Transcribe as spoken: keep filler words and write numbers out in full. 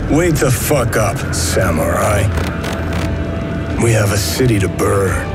Wait the fuck up, samurai. We have a city to burn.